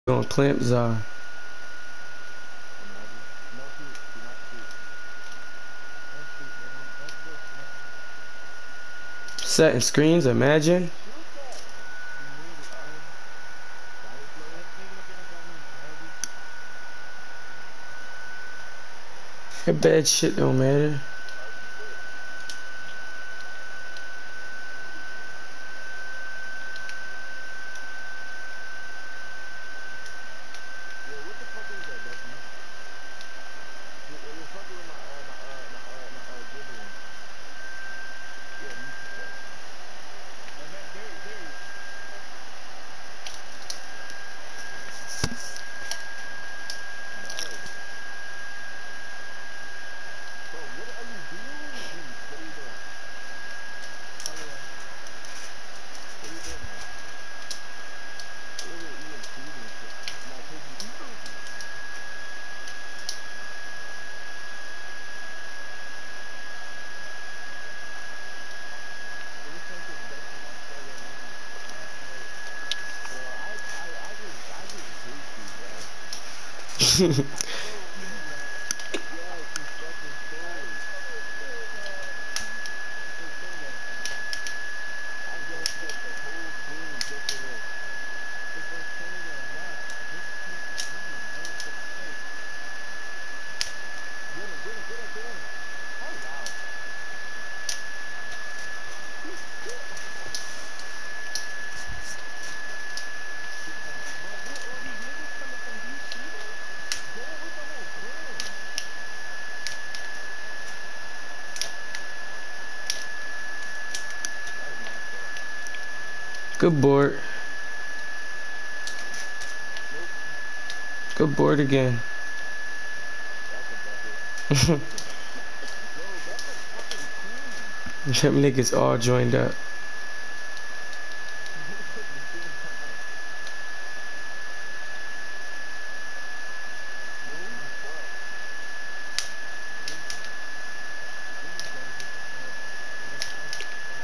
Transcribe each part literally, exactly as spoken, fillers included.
Gonna clamp Zar. Imagine. No shoot. Do not shoot. Don't shoot, bro. Don't don't go don't Setting screens, imagine. shoot that. He muted, alright? Fire player. That nigga gonna got me heavy. That bad shit don't matter. Yo, what the fuck was that, Ducky? Yo, yo, yo, fuck with my uh my uh my uh my uh dribbling. Yeah, mute yourself. Oh man, Darius, Darius. Nice. Bro, what are you doing? Reese, what are you doing? Follow up. What are you doing, man? You're over here eating food and shit. Nah, K G, eat something. Bro, this ain't the best thing I saw your name last night. Bro, I I I just I just hate you, bro. I told you, man. Yes, you fucking stole. It's okay, man. I gassed up the whole team just for this. It's okay, man. Relax. Just keep playing, bro. It's okay. Get him, get him, get him, get him. Oh wow. He still shit coming. Bro, where all these niggas coming from? Do you see them? Go with the whole thing. That was my fault. Good board. Nope. Good board again. That's a bucket. Bro, that's a fucking team. Them niggas all joined up. At the same time. Move, what? Move. Move gotta get the fuck. Move, gotta get the fuck.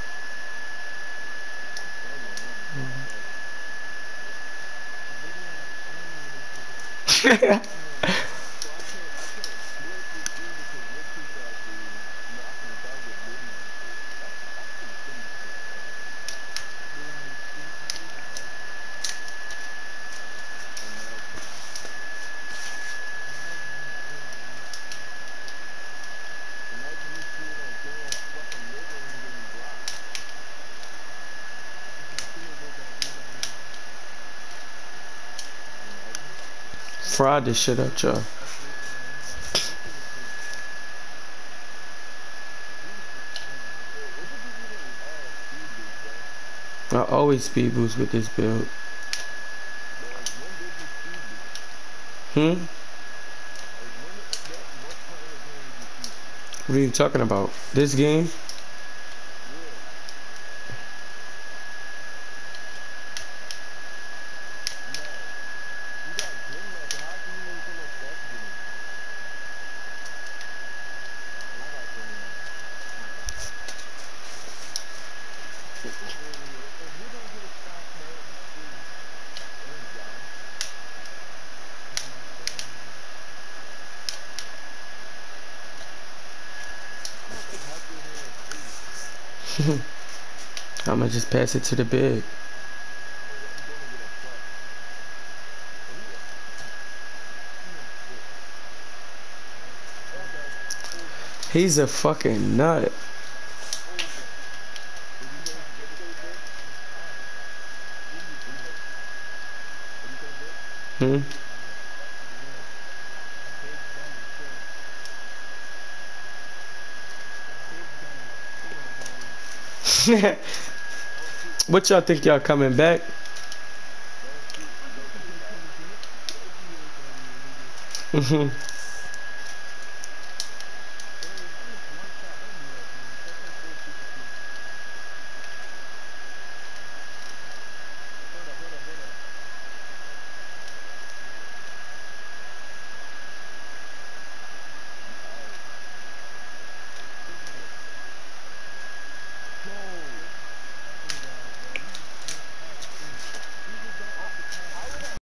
I saw your name. I saw it. The video on my phone with this nigga. I know. So I can't I can't split the screen because you're too fast for you. No, I can dog your video and shit. That's that's some silly shit, bro. Imagine. Imagine you shooting on Joanne's fucking liver and getting blocked. Imagine. Fraud this shit up, y'all. Yo, what did you even uh speed boost, bro? I always speed boost with this build. But like, when did you speed boost? Hmm? Like, when? What? What point in the game did you speed boost? What are you talking about? This game? Yeah. No. You got Gym Master. How can you even put no faster than me? And I got twenty-nine. Alright. This nigga here. If you don't get a stop, bro, I'm free. Thanks, y'all. I'm about to pack your nigga free. I'ma just pass it to the big. Nigga, I'm gonna get a fuck. But he, he ain't shit. Over. Over. He's a fucking nut. Over. Did you say, what you say, Vic? What you say, Vic? Hmm? Big dummy shit. Big dummy shit, bro. Don't shoot. What y'all think y'all coming back? Don't shoot. Loki is back. Hmm.